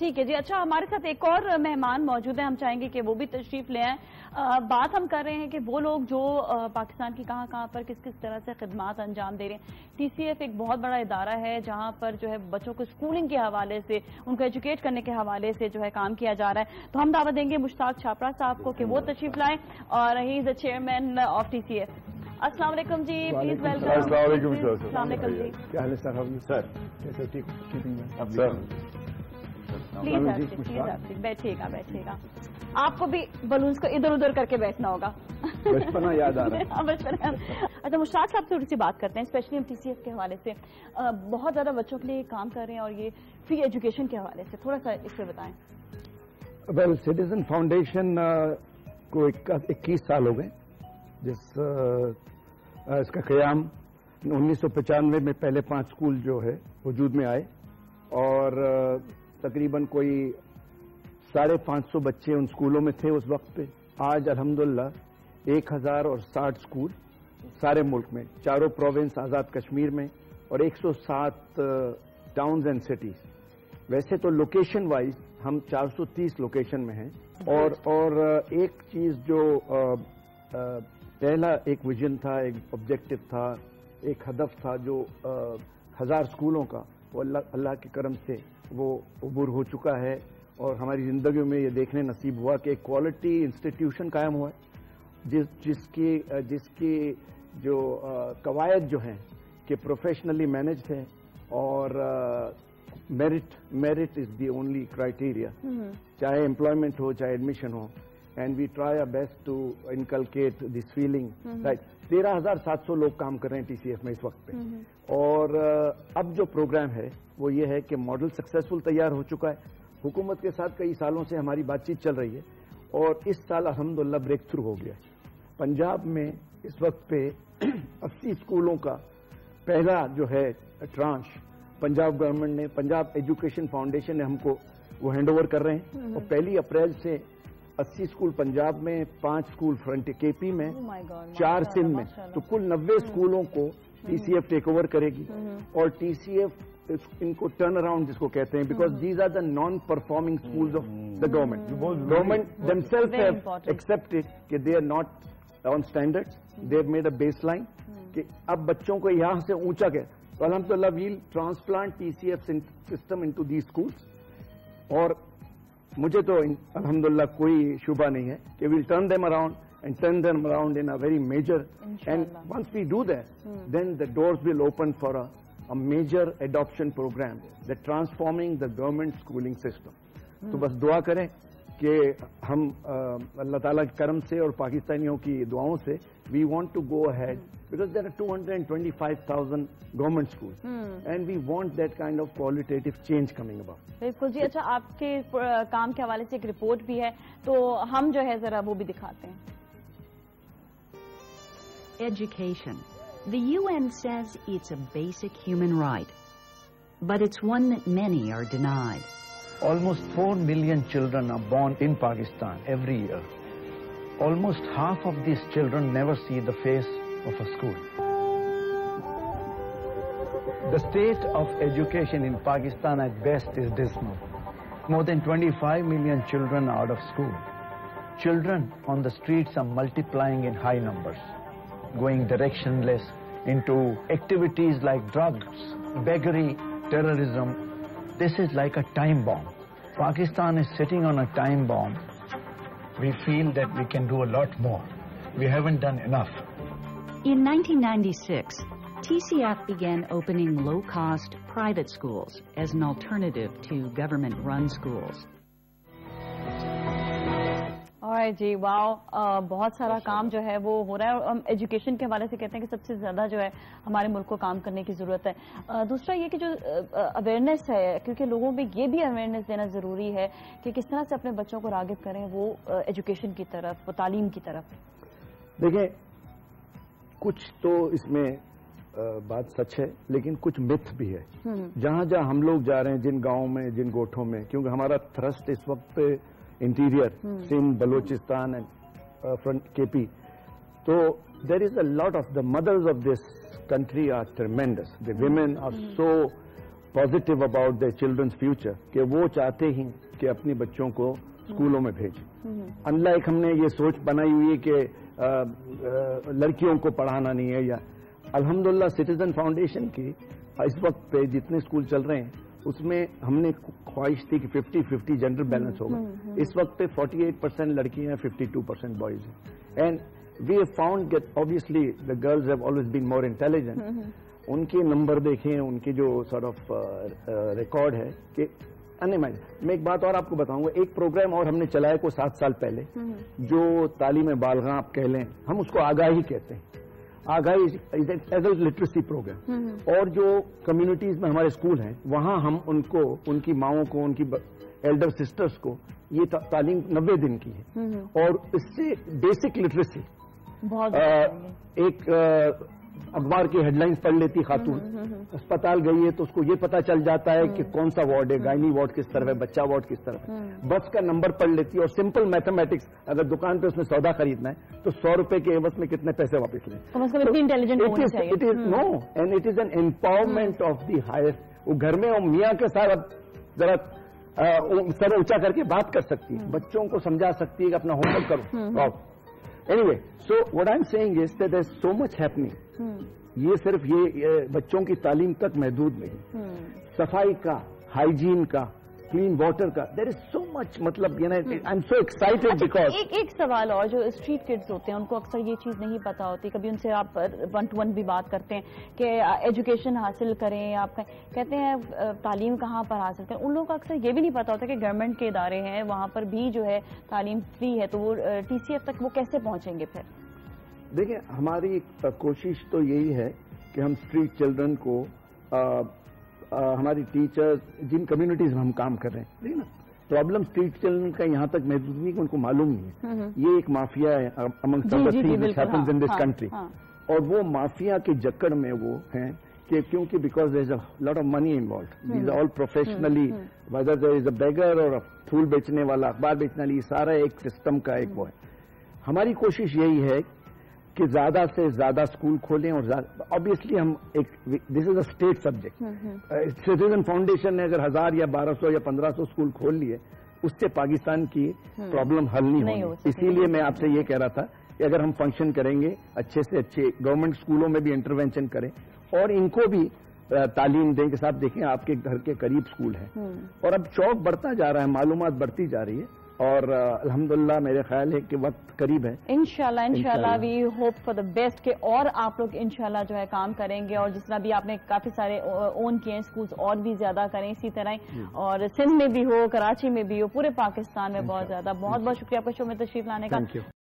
ٹھیک ہے جی. اچھا, ہمارے ساتھ ایک اور مہمان موجود ہیں, ہم چاہیں گے کہ وہ بھی تشریف لے آئیں. بات ہم کر رہے ہیں کہ وہ لوگ جو پاکستان کی کہاں پر کس طرح سے خدمات انجام دے رہے ہیں. ٹی سی ایف ایک بہت بڑا ادارہ ہے جہاں پر جو ہے بچوں کو اسکولنگ کے حوالے سے, ان کو ایجوکیٹ کرنے کے حوالے سے جو ہے کام کیا جا رہا ہے. تو ہم دعوت دیں گے مشتاق چھاپڑا صاحب کو کہ وہ تشریف لائیں, اور he is the chairman of T C F. السلام علیکم جی, پلیز ویلکم. السلام علیکم سر. السلام علیکم جی. کیا حال ہے سر؟ سر کیسے ٹھیک سر؟ پلیز بیٹھیے گا. آپ کو بھی بلونس کو ادھر ادھر کر کے بیٹھنا ہوگا. بچپنا یاد آ رہا ہے. اچھا, مشتاق صاحب سے تھوڑی سی بات کرتے ہیں, اسپیشلی ہم ٹی سی ایف کے حوالے سے بہت زیادہ بچوں کے لیے کام کر رہے ہیں, اور یہ فری ایجوکیشن کے حوالے سے تھوڑا سا اس پہ بتائیں. ویل, سٹیزن فاؤنڈیشن کو 21 سال ہو گئے. اس کا قیام 1995 میں پہلے 5 اسکول جو ہے وجود میں آئے, اور تقریباً کوئی 550 بچے ان اسکولوں میں تھے اس وقت پہ. آج الحمدللہ 1060 اسکول سارے ملک میں, 4 پروونس آزاد کشمیر میں, اور 107 ٹاؤنز اینڈ سٹیز. ویسے تو لوکیشن وائز ہم 430 لوکیشن میں ہیں. اور ایک چیز جو پہلا ایک ویژن تھا, ایک آبجیکٹو تھا, ایک ہدف تھا جو 1000 اسکولوں کا, وہ اللہ کے کرم سے وہ عبور ہو چکا ہے. اور ہماری زندگیوں میں یہ دیکھنے نصیب ہوا کہ ایک کوالٹی انسٹیٹیوشن قائم ہوا ہے, جس کی جو قواعد جو ہیں کہ پروفیشنلی مینجڈ ہیں, اور merit is the only criteria, چاہے امپلائمنٹ ہو چاہے ایڈمیشن ہو. And we try our best to inculcate this feeling. Right, 13,700 لوگ کام کر رہے ہیں ٹی سی ایف میں اس وقت پہ. اور اب جو پروگرام ہے وہ یہ ہے کہ ماڈل سکسیسفل تیار ہو چکا ہے. حکومت کے ساتھ کئی سالوں سے ہماری بات چیت چل رہی ہے, اور اس سال الحمدللہ بریک تھرو ہو گیا ہے. پنجاب میں اس وقت پہ 80 اسکولوں کا پہلا جو ہے ٹرانش پنجاب گورنمنٹ نے, پنجاب ایجوکیشن فاؤنڈیشن نے ہم کو وہ ہینڈ اوور کر رہے ہیں. اور 1 اپریل سے 80 اسکول پنجاب میں, 5 اسکول فرنٹ کے پی میں, 4 سندھ میں, تو کل 90 اسکولوں کو T C F take over کرے گی. اور ٹی سی ایف ان کو ٹرن اراؤنڈ جس کو کہتے ہیں, because these are the non performing schools of the government. Government themself have accepted کہ they are not on standard, they have made a baseline کہ اب بچوں کو یہاں سے اونچا گئے. تو الحمدللہ we'll transplant T C F system into these schools. اور مجھے تو الحمدللہ کوئی شبہ نہیں ہے کہ we'll turn them around and turn them around in a very major. And once we do that, then the doors will open for a major adoption program that transforming the government schooling system. تو بس دعا کریں کہ ہم اللہ تعالیٰ کے کرم سے اور پاکستانیوں کی دعاؤں سے we want to go ahead, because there are 225,000 government schools and we want that kind of qualitative change coming about. بالکل جی. اچھا, آپ کے کام کے حوالے سے ایک رپورٹ بھی ہے, تو ہم جو ہے ذرا وہ بھی دکھاتے ہیں. Education. The UN says it's a basic human right, but it's one that many are denied. Almost 4 million children are born in Pakistan every year. Almost half of these children never see the face of a school. The state of education in Pakistan at best is dismal. More than 25 million children are out of school. Children on the streets are multiplying in high numbers, going directionless into activities like drugs, beggary, terrorism. This is like a time bomb. Pakistan is sitting on a time bomb. We feel that we can do a lot more. We haven't done enough. In 1996, TCF began opening low-cost private schools as an alternative to government-run schools. جی, واو, بہت سارا کام جو ہے وہ ہو رہا ہے. اور education کے حوالے سے کہتے ہیں کہ سب سے زیادہ جو ہے ہمارے ملک کو کام کرنے کی ضرورت ہے. دوسرا یہ کہ جو اویئرنیس ہے, کیونکہ لوگوں میں یہ بھی اویئرنیس دینا ضروری ہے کہ کس طرح سے اپنے بچوں کو راغب کریں وہ ایجوکیشن کی طرف, وہ تعلیم کی طرف. دیکھیں, کچھ تو اس میں بات سچ ہے, لیکن کچھ متھ بھی ہے. جہاں جہاں ہم لوگ جا رہے ہیں, جن گاؤں میں, جن گوٹھوں میں, کیونکہ ہمارا تھرسٹ اس وقت interior, Sindh, Balochistan and front KP. So there is a lot of the mothers of this country are tremendous. The women are so positive about the childrens future कि वो चाहते ही कि अपने बच्चों को स्कूलों में भेजें। अनलाइक हमने ये सोच बनाई हुई है कि लड़कियों को पढ़ाना नहीं है, या अल्हम्दुलिल्लाह सिटीजन फाउंडेशन की इस वक्त पे जितने स्कूल चल रहे हैं उसमें हमने ख्वाहिश थी कि 50-50 जेंडर बैलेंस होगा। इस वक्त पे 48% लड़कियां हैं, 52% बॉयज हैं। And we have found that obviously the girls have always been more intelligent. उनके नंबर देखें, उनकी जो सॉर्ट ऑफ रिकॉर्ड है कि मैं एक बात और आपको बताऊंगा, एक प्रोग्राम और हमने चलाया को 7 साल पहले, जो तालीम बालगा आप कह लें, हम उसको आगाही कहते हैं। Aagahi is adult literacy program. और जो कम्युनिटीज में हमारे स्कूल हैं वहां हम उनको, उनकी माओं को, उनकी एल्डर सिस्टर्स को ये तालीम 90 दिन की है। और इससे बेसिक लिटरेसी, एक अखबार की हेडलाइंस पढ़ लेती खातून, अस्पताल गई है तो उसको ये पता चल जाता है कि कौन सा वार्ड है, गायनी वार्ड किस तरफ है, बच्चा वार्ड किस तरफ है, बस का नंबर पढ़ लेती है। और सिंपल मैथमेटिक्स, अगर दुकान पे उसने सौदा खरीदना है तो 100 रुपए के एवज में कितने पैसे वापस लें। इंटेलिजेंट होना चाहिए। It is no, and it is an empowerment of the higher. वो घर में मियाँ के साथ अब जरा सर ऊंचा करके बात कर सकती है, बच्चों को समझा सकती है कि अपना होमवर्क करो। Anyway, so what I'm saying is that there's so much happening. ये सिर्फ ये बच्चों की तालीम तक महदूद नहीं, सफाई का, हाइजीन का, क्लीन वाटर का, देयर इज सो मच, मतलब I am so excited because एक सवाल और, जो स्ट्रीट किड्स होते हैं उनको अक्सर ये चीज नहीं पता होती, कभी उनसे आप 1-to-1 भी बात करते हैं कि एजुकेशन हासिल करें, आप कहते हैं तालीम कहाँ पर हासिल करें, उन लोगों को अक्सर ये भी नहीं पता होता कि गवर्नमेंट के इदारे हैं वहां पर भी जो है तालीम फ्री है, तो वो TCF तक वो कैसे पहुंचेंगे फिर? देखिए, हमारी कोशिश तो यही है कि हम स्ट्रीट चिल्ड्रन को हमारी टीचर्स, जिन कम्युनिटीज में हम काम कर रहे हैं, देखिए ना, प्रॉब्लम स्ट्रीट चिल्ड्रन का यहाँ तक महदूद नहीं कि उनको मालूम नहीं है। ये एक माफिया है amongst other things which happens in this country. और वो माफिया के जकड़ में वो हैं कि क्योंकि because there is a lot of money involved, these all professionally, whether there is a beggar और फूल बेचने वाला, अखबार बेचने वाली, सारा एक सिस्टम का एक वो है। हमारी कोशिश यही है कि ज्यादा से ज्यादा स्कूल खोलें, और ऑब्वियसली हम एक, this is a state subject. Citizen foundation ने अगर 1000 या 1200 या 1500 स्कूल खोल लिए, उससे पाकिस्तान की प्रॉब्लम हल नहीं होगी। इसीलिए मैं आपसे ये कह रहा था कि अगर हम फंक्शन करेंगे, अच्छे से अच्छे गवर्नमेंट स्कूलों में भी इंटरवेंशन करें और इनको भी तालीम दें कि साहब देखें आपके घर के करीब स्कूल है। और अब शौक बढ़ता जा रहा है, मालूमात बढ़ती जा रही है, और अल्हम्दुलिल्लाह मेरे ख्याल है कि वक्त करीब है। इंशाल्लाह we hope for the best कि और आप लोग इंशाल्लाह जो है काम करेंगे, और जिस तरह भी आपने काफी सारे ओन किए हैं स्कूल्स, और भी ज्यादा करें इसी तरह, और सिंध में भी हो, कराची में भी हो, पूरे पाकिस्तान में बहुत ज्यादा। बहुत बहुत शुक्रिया आपका शो में तशरीफ लाने का।